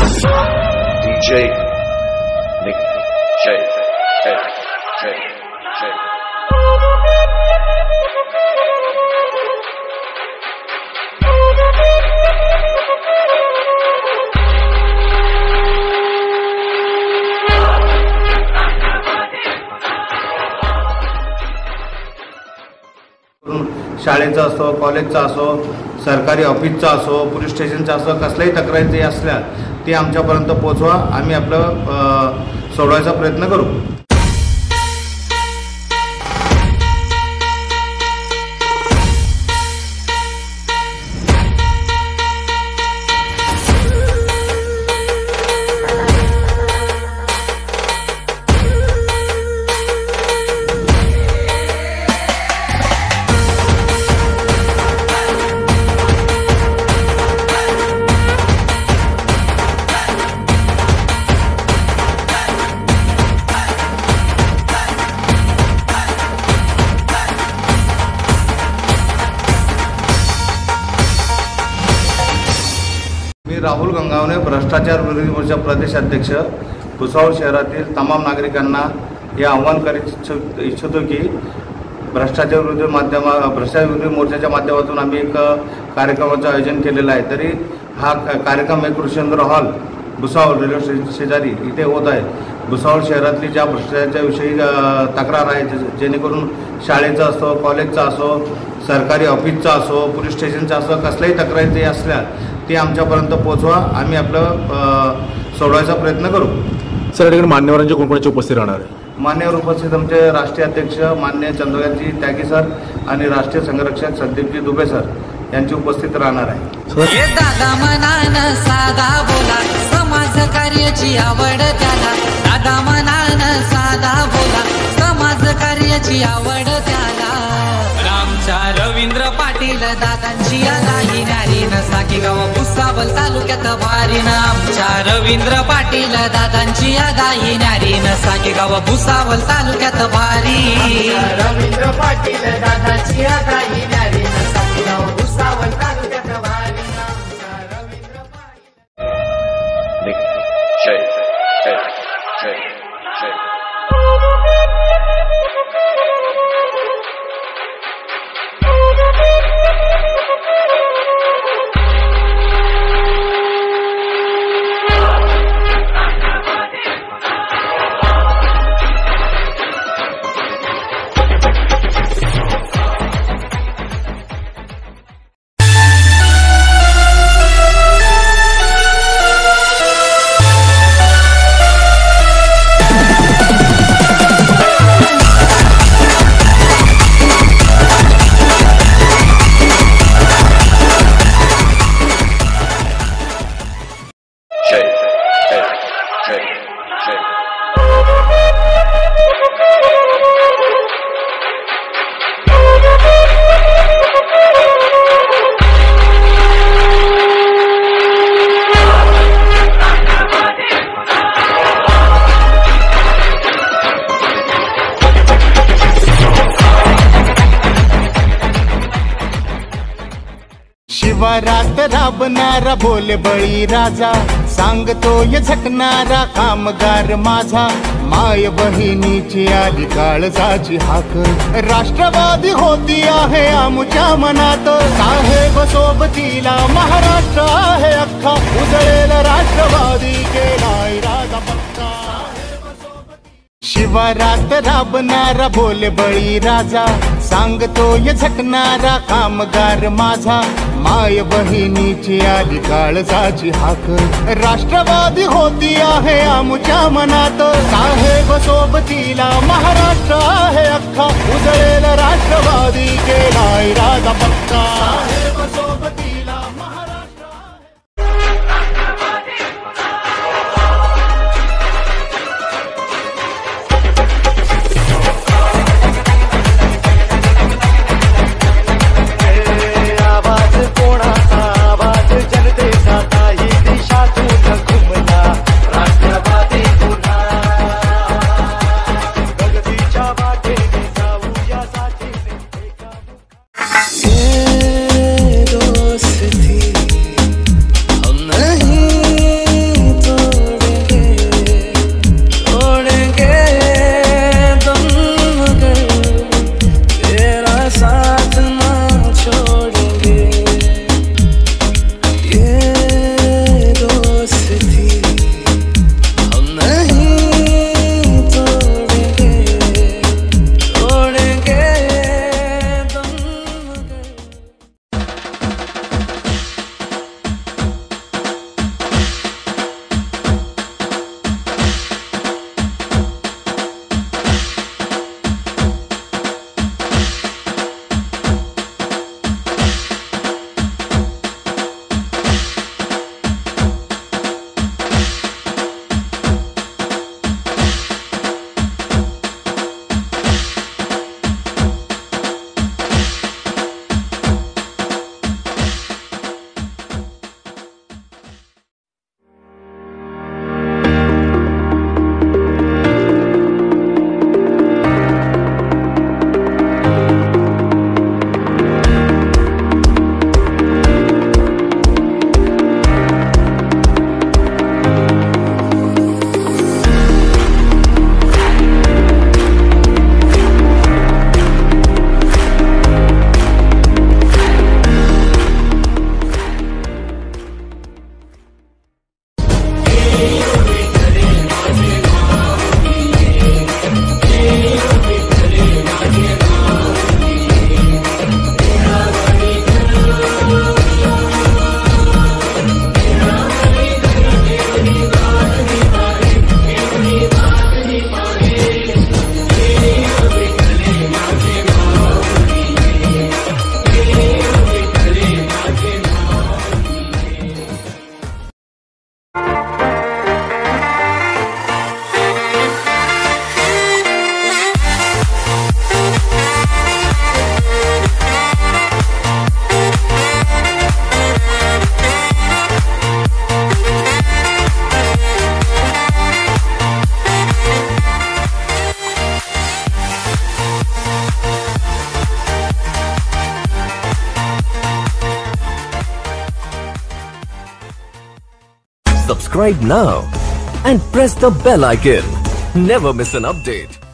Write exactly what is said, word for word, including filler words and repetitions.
D J Nick J J J J शाळेचा असो, कॉलेजचा असो, सरकारी ऑफिसचा असो, पोलीस स्टेशनचा असो, कसल्याही तक्रारी जे असल्या ते आमच्यापर्यंत पोहोचवा. आम्ही आपलं सोडवायचा प्रयत्न करू. मी राहुल गंगावणे, भ्रष्टाचार विरोधी मोर्चा प्रदेशाध्यक्ष, भुसावळ शहरातील तमाम नागरिकांना हे आव्हान करू इच्छितो की भ्रष्टाचार विरोधी माध्यमा भ्रष्टाचार विरोधी मोर्चाच्या माध्यमातून आम्ही एक कार्यक्रमाचं आयोजन केलेलं आहे. तरी हा कार्यक्रम एक कृषीकेंद्र हॉल भुसावळ रेल्वे शेजारी इथे होत आहे. भुसावळ शहरातली ज्या भ्रष्टाचाराच्या विषयी तक्रार आहे, जेणेकरून शाळेचा असो, कॉलेजचा असो, सरकारी ऑफिसचा असो, पोलीस स्टेशनचा असो, कसल्याही तक्रारी जे असल्या ते आमच्यापर्यंत पोहोचवा. आम्ही आपलं सोडवायचा प्रयत्न करू. सर, ठिकाणी मान्यवरांच्या कोणकोणाची उपस्थित राहणार आहे? मान्यवर उपस्थित आमचे राष्ट्रीय अध्यक्ष मान्य चंद्रकांतजी त्यागी सर आणि राष्ट्रीय संरक्षक संदीपजी दुबे सर यांची उपस्थित राहणार आहे. दादा मनानं साधा बोला, समाज कार्याची आवड त्याला. दादा मनानं साधा बोला, समाज कार्याची आवड त्याला. रामच्या रवींद्र पाटील दादांची आगाही नारीनं साकी गाव भुसावळ तालुक्यात भारीनं. आमच्या रवींद्र पाटील दादांची आगाही नारीनं साकी गाव भुसावळ तालुक्यात भारी. रवींद्र पाटील दादांची आगाही नारीनं साकी गाव भुसावळ तालुक्यात भारी. Ravindra Patil Nick J J J J शिवारात राबणारा बोल बळी राजा, सांगतोय झटणारा कामगार माझा. माय बहिणीची आली काळजाची हाक, राष्ट्रवादी होती आहे आमच्या मनात. साहेब सोबतीला महाराष्ट्र आहे अख्खा, उजळेल राष्ट्रवादी केलाय राजा पक्का. शिवारात राबणारा बोल बळी राजा, सांगतोय झटणारा कामगार माझा. माय बहिणीची आली काळजाची हाक, राष्ट्रवादी होती आहे आमच्या मनात. साहेब सोबतीला महाराष्ट्र आहे अख्खा, उजळेल राष्ट्रवादी केलाय राजा पक्का. साहेब सोबतीला Maharashtra Subscribe now and press the bell icon. Never miss an update.